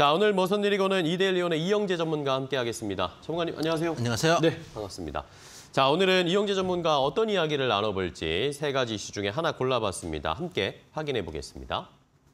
자, 오늘 머선 내리고는 이데일리온의 이영재 전문가와 함께하겠습니다. 전문가님, 안녕하세요. 안녕하세요. 네, 반갑습니다. 자, 오늘은 이영재 전문가 어떤 이야기를 나눠볼지 세 가지 이슈 중에 하나 골라봤습니다. 함께 확인해 보겠습니다.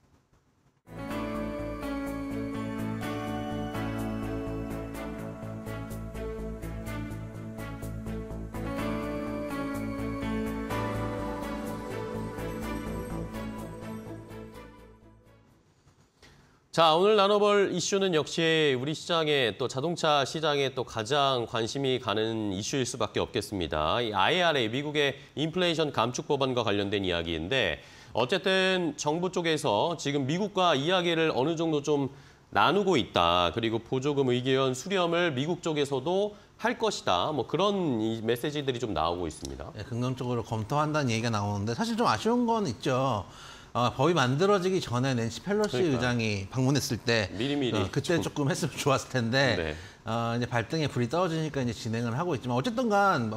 자, 오늘 나눠볼 이슈는 역시 우리 시장에 또 자동차 시장에 또 가장 관심이 가는 이슈일 수밖에 없겠습니다. 이 IRA, 미국의 인플레이션 감축 법안과 관련된 이야기인데 어쨌든 정부 쪽에서 지금 미국과 이야기를 어느 정도 좀 나누고 있다. 그리고 보조금 의견 수렴을 미국 쪽에서도 할 것이다. 뭐 그런 이 메시지들이 좀 나오고 있습니다. 네, 긍정적으로 검토한다는 얘기가 나오는데 사실 좀 아쉬운 건 있죠. 법이 만들어지기 전에 낸시 펠로시 의장이 방문했을 때 미리미리 그때 조금 했으면 좋았을 텐데 네. 이제 발등에 불이 떨어지니까 이제 진행을 하고 있지만 어쨌든간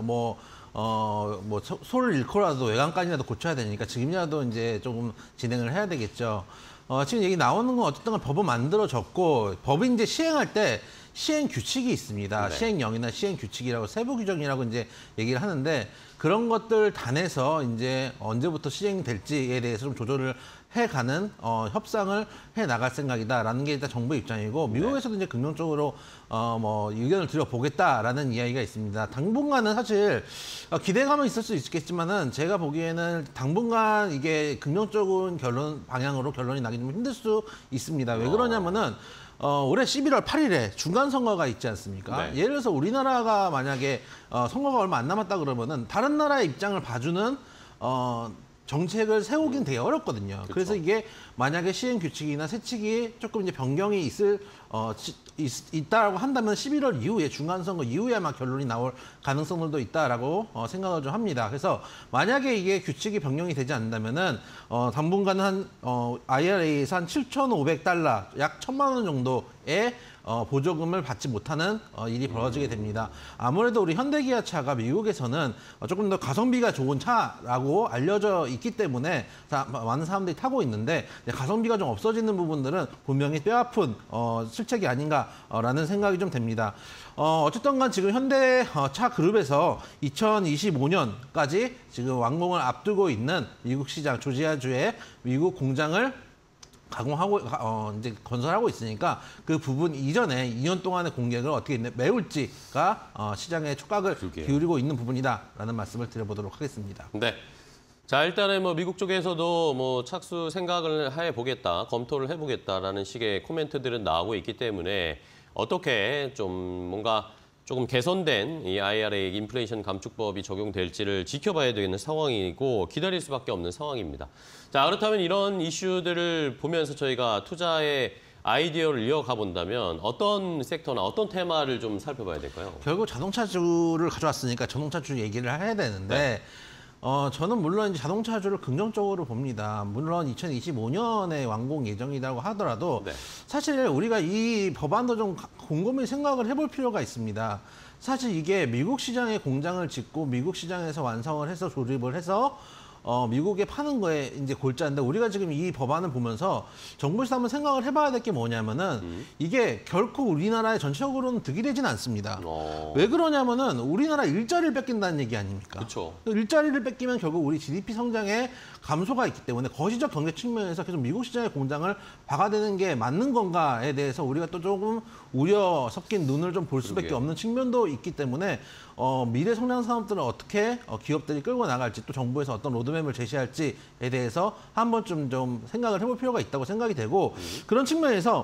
소를 잃고라도 외관까지라도 고쳐야 되니까 지금이라도 이제 조금 진행을 해야 되겠죠. 지금 얘기 나오는 건 어쨌든 법은 만들어졌고 법이 이제 시행할 때 시행 규칙이 있습니다. 네. 시행령이나 시행 규칙이라고 세부 규정이라고 이제 얘기를 하는데 그런 것들 단에서 이제 언제부터 시행될지에 대해서 좀 조절을 해가는 협상을 해 나갈 생각이다라는 게 일단 정부 입장이고 미국에서도 이제 긍정적으로 의견을 드려보겠다라는 이야기가 있습니다. 당분간은 사실 기대감은 있을 수 있겠지만은 제가 보기에는 당분간 이게 긍정적인 방향으로 결론이 나기 좀 힘들 수 있습니다. 왜 그러냐면은 올해 11월 8일에 중간선거가 있지 않습니까? 네. 예를 들어서 우리나라가 만약에 선거가 얼마 안 남았다 그러면은 다른 나라의 입장을 봐주는 정책을 세우긴 되게 어렵거든요. 그쵸. 그래서 이게 만약에 시행 규칙이나 세칙이 조금 이제 변경이 있다라고 한다면 11월 이후에 중간선거 이후에 아마 결론이 나올 가능성들도 있다라고 생각을 좀 합니다. 그래서 만약에 이게 규칙이 변경이 되지 않는다면은 당분간은 한 IRA에서 한 7,500달러 약 1,000만 원 정도의 보조금을 받지 못하는 일이 벌어지게 됩니다. 아무래도 우리 현대기아차가 미국에서는 조금 더 가성비가 좋은 차라고 알려져 있기 때문에 많은 사람들이 타고 있는데 가성비가 좀 없어지는 부분들은 분명히 뼈아픈 실책이 아닌가라는 생각이 좀 됩니다. 어쨌든 간 지금 현대차 그룹에서 2025년까지 지금 완공을 앞두고 있는 미국 시장 조지아주의 미국 공장을 가공하고 이제 건설하고 있으니까 그 부분 이전에 2년 동안의 공격을 어떻게 메울지가 시장에 촉각을 기울이고 있는 부분이다라는 말씀을 드려보도록 하겠습니다. 네. 자, 일단은 미국 쪽에서도 착수 생각을 해보겠다, 검토를 해보겠다라는 식의 코멘트들은 나오고 있기 때문에 어떻게 좀 뭔가 조금 개선된 이 IRA 인플레이션 감축법이 적용될지를 지켜봐야 되는 상황이고 기다릴 수밖에 없는 상황입니다. 자, 그렇다면 이런 이슈들을 보면서 저희가 투자의 아이디어를 이어가 본다면 어떤 섹터나 어떤 테마를 좀 살펴봐야 될까요? 결국 자동차주를 가져왔으니까 자동차주 얘기를 해야 되는데 저는 물론 이제 자동차주를 긍정적으로 봅니다. 물론 2025년에 완공 예정이라고 하더라도 사실 우리가 이 법안도 좀 곰곰이 생각을 해볼 필요가 있습니다. 사실 이게 미국 시장에 공장을 짓고 미국 시장에서 완성을 해서 조립을 해서 미국에 파는 거에 이제 골자인데 우리가 지금 이 법안을 보면서 정부에서 한번 생각을 해봐야 될 게 뭐냐면은 이게 결코 우리나라에 전체적으로는 득이 되진 않습니다. 왜 그러냐면은 우리나라 일자리를 뺏긴다는 얘기 아닙니까? 그렇죠. 일자리를 뺏기면 결국 우리 GDP 성장에 감소가 있기 때문에 거시적 경제 측면에서 계속 미국 시장의 공장을 박아대는 게 맞는 건가에 대해서 우리가 또 조금 우려 섞인 눈을 좀 볼 수밖에 없는 측면도 있기 때문에 미래 성장 산업들을 어떻게 기업들이 끌고 나갈지 또 정부에서 어떤 로드맵을 제시할지에 대해서 한 번쯤 좀 생각을 해볼 필요가 있다고 생각이 되고 그런 측면에서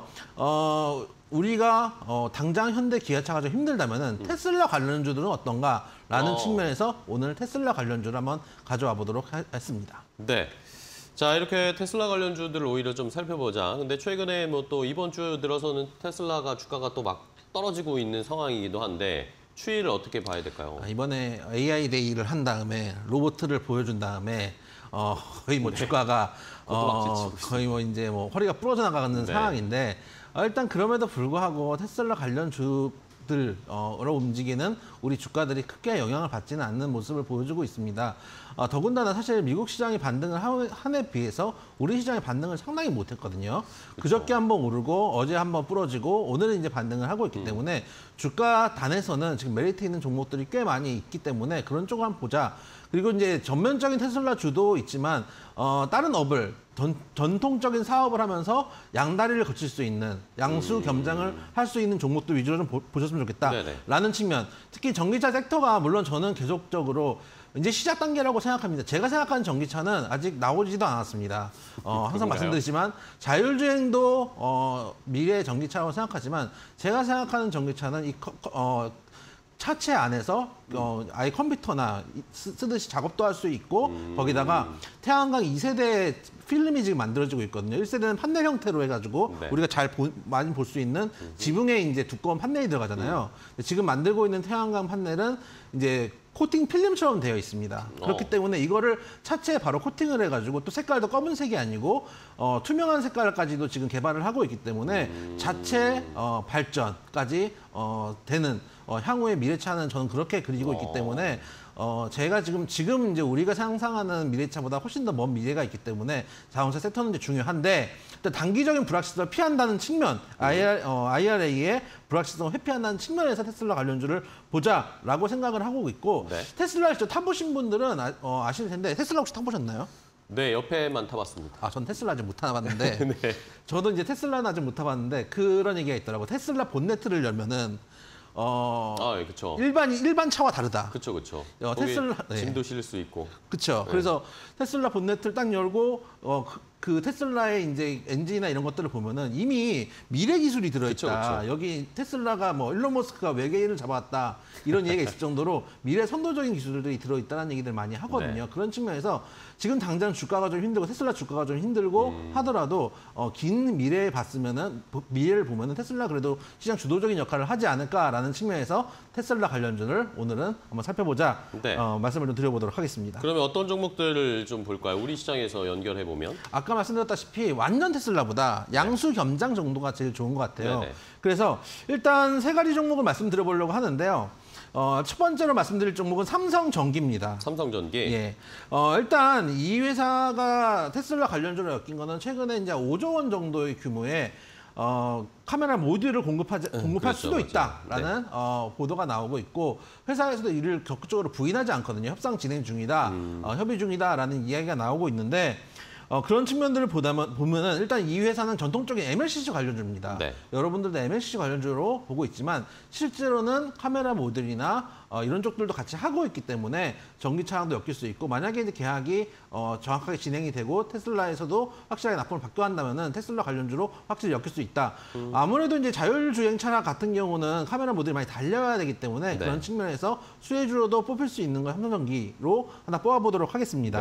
우리가 당장 현대 기아차가 좀 힘들다면은 테슬라 관련주들은 어떤가라는 측면에서 오늘 테슬라 관련주를 한번 가져와 보도록 했습니다. 네. 자, 이렇게 테슬라 관련주들을 오히려 좀 살펴보자. 근데 최근에 또 이번 주 들어서는 테슬라가 주가가 또 막 떨어지고 있는 상황이기도 한데 추이를 어떻게 봐야 될까요? 이번에 AI 데이를 한 다음에 로봇을 보여준 다음에 거의 주가가 거의 이제 허리가 부러져 나가는 상황인데 일단 그럼에도 불구하고 테슬라 관련주 종목들로 움직이는 우리 주가들이 크게 영향을 받지는 않는 모습을 보여주고 있습니다. 더군다나 사실 미국 시장이 반등을 한 해 비해서 우리 시장의 반등을 상당히 못했거든요. 그저께 한번 오르고 어제 한번 부러지고 오늘은 이제 반등을 하고 있기 때문에 주가 단에서는 지금 메리트 있는 종목들이 꽤 많이 있기 때문에 그런 쪽을 한번 보자. 그리고 이제 전면적인 테슬라 주도 있지만 다른 업을 전통적인 사업을 하면서 양다리를 거칠 수 있는 양수 겸장을 할 수 있는 종목들 위주로 좀 보셨으면 좋겠다라는 측면. 특히 전기차 섹터가 물론 저는 계속적으로 이제 시작 단계라고 생각합니다. 제가 생각하는 전기차는 아직 나오지도 않았습니다. 항상 말씀드리지만 자율주행도 미래의 전기차라고 생각하지만 제가 생각하는 전기차는 이 차체 안에서 아예 컴퓨터나 쓰듯이 작업도 할 수 있고 거기다가 태양광 2세대 필름이 지금 만들어지고 있거든요. 1세대는 판넬 형태로 해가지고 우리가 많이 볼 수 있는 지붕에 이제 두꺼운 판넬이 들어가잖아요. 지금 만들고 있는 태양광 판넬은 이제 코팅 필름처럼 되어 있습니다. 그렇기 때문에 이거를 차체에 바로 코팅을 해가지고 또 색깔도 검은색이 아니고 투명한 색깔까지도 지금 개발을 하고 있기 때문에 자체 발전까지 되는 향후의 미래차는 저는 그렇게 그리고 있기 때문에 제가 지금 이제 우리가 상상하는 미래차보다 훨씬 더 먼 미래가 있기 때문에 자동차 섹터는 이제 중요한데 일단 단기적인 불확실성을 피한다는 측면, IRA의 불확실성을 회피한다는 측면에서 테슬라 관련주를 보자라고 생각을 하고 있고 테슬라를 직접 타보신 분들은 아실 텐데 테슬라 혹시 타보셨나요? 네, 옆에만 타봤습니다. 전 테슬라 아직 못 타봤는데 네. 저도 이제 테슬라는 아직 못 타봤는데 그런 얘기가 있더라고요. 테슬라 본네트를 열면은 그렇죠. 일반 차와 다르다. 그렇죠. 테슬라 짐도 실을 수 있고. 그렇죠. 그래서 테슬라 본네트를 딱 열고 그 테슬라의 이제 엔진이나 이런 것들을 보면은 이미 미래 기술이 들어있다. 그쵸. 여기 테슬라가 뭐 일론 머스크가 외계인을 잡아왔다 이런 얘기가 있을 정도로 미래 선도적인 기술들이 들어있다는 얘기들 많이 하거든요. 그런 측면에서 지금 당장 주가가 좀 힘들고 테슬라 주가가 좀 힘들고 하더라도 긴 미래에 미래를 보면은 테슬라 그래도 시장 주도적인 역할을 하지 않을까라는 측면에서 테슬라 관련주를 오늘은 한번 살펴보자 말씀을 좀 드려보도록 하겠습니다. 그러면 어떤 종목들을 좀 볼까요? 우리 시장에서 연결해 보면 아까 말씀드렸다시피 완전 테슬라보다 양수 겸장 정도가 제일 좋은 것 같아요. 그래서 일단 세 가지 종목을 말씀드려보려고 하는데요. 첫 번째로 말씀드릴 종목은 삼성전기입니다. 삼성전기. 예. 일단 이 회사가 테슬라 관련주로 엮인 거는 최근에 이제 5조 원 정도의 규모의 카메라 모듈을 공급할 수도 있다라는 보도가 나오고 있고 회사에서도 이를 적극적으로 부인하지 않거든요. 협상 진행 중이다, 협의 중이다라는 이야기가 나오고 있는데 그런 측면들을 보면은 일단 이 회사는 전통적인 MLCC 관련주입니다. 여러분들도 MLCC 관련주로 보고 있지만 실제로는 카메라 모듈이나 이런 쪽들도 같이 하고 있기 때문에 전기차랑도 엮일 수 있고 만약에 이제 계약이 정확하게 진행이 되고 테슬라에서도 확실하게 납품을 받고 한다면은 테슬라 관련주로 확실히 엮일 수 있다. 아무래도 이제 자율주행차 같은 경우는 카메라 모듈이 많이 달려야 되기 때문에 그런 측면에서 수혜주로도 뽑힐 수 있는 건 삼성전기로 하나 뽑아보도록 하겠습니다.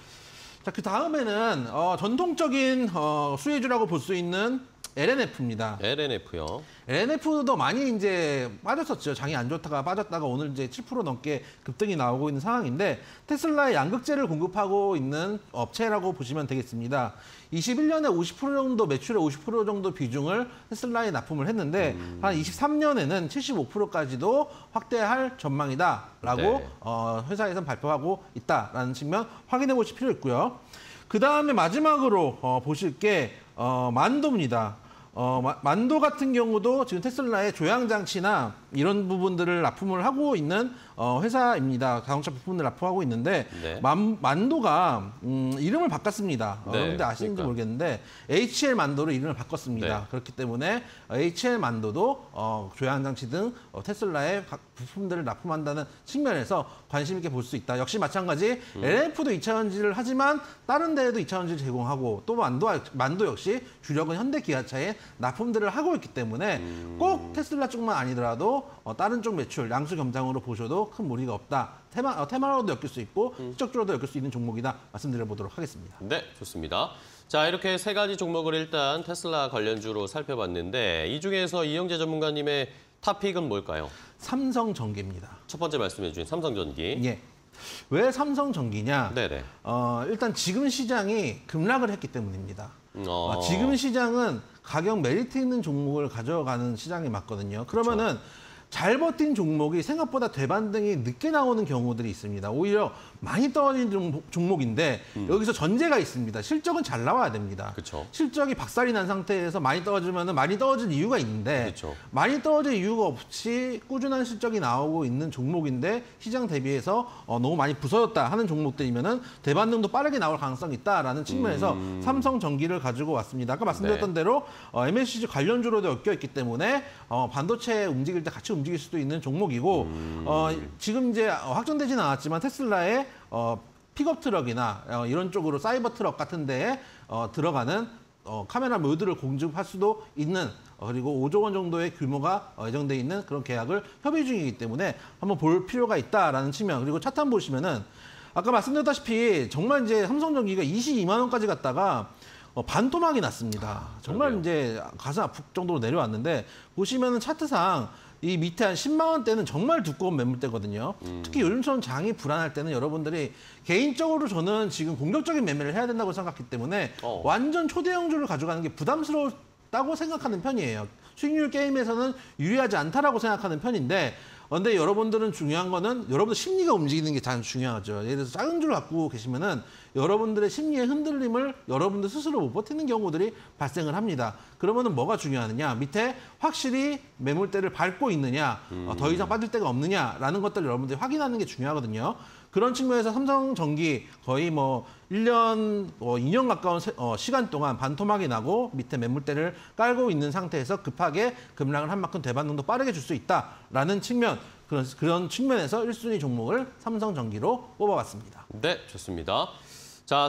자, 그 다음에는 전통적인 수혜주라고 볼 수 있는 LNF입니다. LNF요. LNF도 많이 이제 빠졌었죠. 장이 안 좋다가 빠졌다가 오늘 이제 7% 넘게 급등이 나오고 있는 상황인데 테슬라의 양극재를 공급하고 있는 업체라고 보시면 되겠습니다. 21년에 50% 정도 매출의 50% 정도 비중을 테슬라에 납품을 했는데 한 23년에는 75%까지도 확대할 전망이다라고 회사에서는 발표하고 있다라는 측면 확인해 보실 필요 있고요. 그 다음에 마지막으로 보실 게 만도입니다. 만도 같은 경우도 지금 테슬라의 조향장치나 이런 부분들을 납품을 하고 있는 회사입니다. 자동차 부품을 납품하고 있는데 만도가 이름을 바꿨습니다. 여러분들 아시는지 모르겠는데 HL 만도로 이름을 바꿨습니다. 그렇기 때문에 HL 만도도 조향장치 등 테슬라의 각 부품들을 납품한다는 측면에서 관심 있게 볼 수 있다. 역시 마찬가지 LF도 2차 전지를 하지만 다른 데에도 2차 전지를 제공하고 또 만도 역시 주력은 현대기아차에 납품들을 하고 있기 때문에 꼭 테슬라 쪽만 아니더라도 다른 쪽 매출 양수 겸장으로 보셔도 큰 무리가 없다. 테마로도 엮일 수 있고 실적주로도 엮일 수 있는 종목이다. 말씀드려보도록 하겠습니다. 네, 좋습니다. 자, 이렇게 세 가지 종목을 일단 테슬라 관련주로 살펴봤는데 이 중에서 이영재 전문가님의 탑픽은 뭘까요? 삼성전기입니다. 첫 번째 말씀해 주신 삼성전기. 예. 왜 삼성전기냐? 일단 지금 시장이 급락을 했기 때문입니다. 지금 시장은 가격 메리트 있는 종목을 가져가는 시장이 맞거든요. 그러면은 잘 버틴 종목이 생각보다 되반등이 늦게 나오는 경우들이 있습니다. 오히려 많이 떨어진 종목인데 여기서 전제가 있습니다. 실적은 잘 나와야 됩니다. 그쵸. 실적이 박살이 난 상태에서 많이 떨어지면 많이 떨어질 이유가 있는데 그쵸. 많이 떨어질 이유가 없이 꾸준한 실적이 나오고 있는 종목인데 시장 대비해서 너무 많이 부서졌다 하는 종목들이면은 대반등도 빠르게 나올 가능성이 있다라는 측면에서 삼성전기를 가지고 왔습니다. 아까 말씀드렸던 대로 MLCC 관련주로도 엮여 있기 때문에 반도체 움직일 때 같이 움직일 수도 있는 종목이고 지금 이제 확정되지는 않았지만 테슬라의 픽업 트럭이나 이런 쪽으로 사이버 트럭 같은 데에 들어가는 카메라 모듈을 공급할 수도 있는 그리고 5조 원 정도의 규모가 예정돼 있는 그런 계약을 협의 중이기 때문에 한번 볼 필요가 있다라는 측면. 그리고 차트 한번 보시면은 아까 말씀드렸다시피 정말 이제 삼성전기가 22만 원까지 갔다가 반토막이 났습니다. 정말 그러게요. 이제 가슴 아플 정도로 내려왔는데 보시면은 차트상 이 밑에 한 10만 원대는 정말 두꺼운 매물대거든요. 특히 요즘처럼 장이 불안할 때는 여러분들이 개인적으로 저는 지금 공격적인 매매를 해야 된다고 생각하기 때문에 완전 초대형주를 가져가는 게 부담스럽다고 생각하는 편이에요. 수익률 게임에서는 유리하지 않다라고 생각하는 편인데 근데 여러분들은 중요한 거는 여러분들 심리가 움직이는 게 가장 중요하죠. 예를 들어서 작은 줄을 갖고 계시면은 여러분들의 심리의 흔들림을 여러분들 스스로 못 버티는 경우들이 발생을 합니다. 그러면은 뭐가 중요하느냐? 밑에 확실히 매물대를 밟고 있느냐, 더 이상 빠질 데가 없느냐라는 것들을 여러분들이 확인하는 게 중요하거든요. 그런 측면에서 삼성전기 거의 뭐 1년, 2년 가까운 시간 동안 반토막이 나고 밑에 매물대를 깔고 있는 상태에서 급하게 급락을 한 만큼 대반등도 빠르게 줄 수 있다라는 측면, 그런 측면에서 1순위 종목을 삼성전기로 뽑아봤습니다. 네, 좋습니다. 자,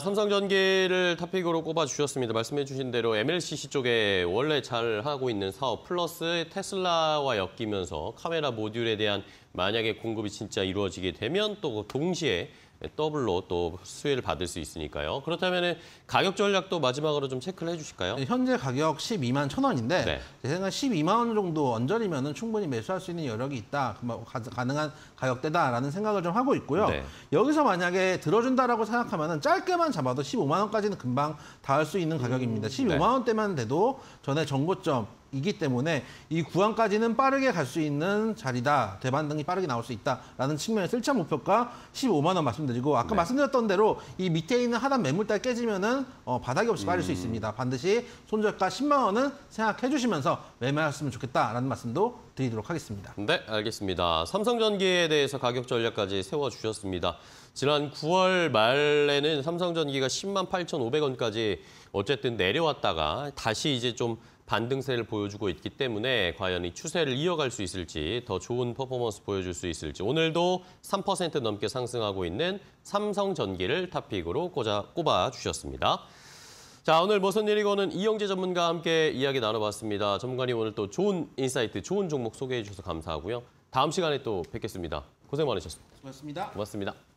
삼성전기를 탑픽으로 꼽아주셨습니다. 말씀해 주신 대로 MLCC 쪽에 원래 잘 하고 있는 사업 플러스 테슬라와 엮이면서 카메라 모듈에 대한 만약에 공급이 진짜 이루어지게 되면 또 동시에 더블로 또 수혜를 받을 수 있으니까요. 그렇다면 가격 전략도 마지막으로 좀 체크를 해주실까요? 현재 가격 12만 1,000원인데 네. 제 생각에 12만 원 정도 언저리면 충분히 매수할 수 있는 여력이 있다, 가능한 가격대다라는 생각을 좀 하고 있고요. 네. 여기서 만약에 들어준다라고 생각하면 짧게만 잡아도 15만 원까지는 금방 닿을 수 있는 가격입니다. 15만 원대만 돼도 전에 정고점이기 때문에 이 구간까지는 빠르게 갈 수 있는 자리다. 대반등이 빠르게 나올 수 있다라는 측면에서 1차 목표가 15만 원 말씀드리고 아까 말씀드렸던 대로 이 밑에 있는 하단 매물대 깨지면은 바닥이 없이 빠질 수 있습니다. 반드시 손절가 10만 원은 생각해 주시면서 매매하셨으면 좋겠다라는 말씀도 드리도록 하겠습니다. 네, 알겠습니다. 삼성전기에 대해서 가격 전략까지 세워주셨습니다. 지난 9월 말에는 삼성전기가 10만 8,500원까지 어쨌든 내려왔다가 다시 이제 좀 반등세를 보여주고 있기 때문에 과연 이 추세를 이어갈 수 있을지 더 좋은 퍼포먼스 보여줄 수 있을지 오늘도 3% 넘게 상승하고 있는 삼성전기를 탑픽으로 꼽아주셨습니다. 자, 오늘 무슨 일이고는 이영재 전문가와 함께 이야기 나눠봤습니다. 전문가님 오늘 또 좋은 인사이트, 좋은 종목 소개해 주셔서 감사하고요. 다음 시간에 또 뵙겠습니다. 고생 많으셨습니다. 수고하셨습니다. 고맙습니다.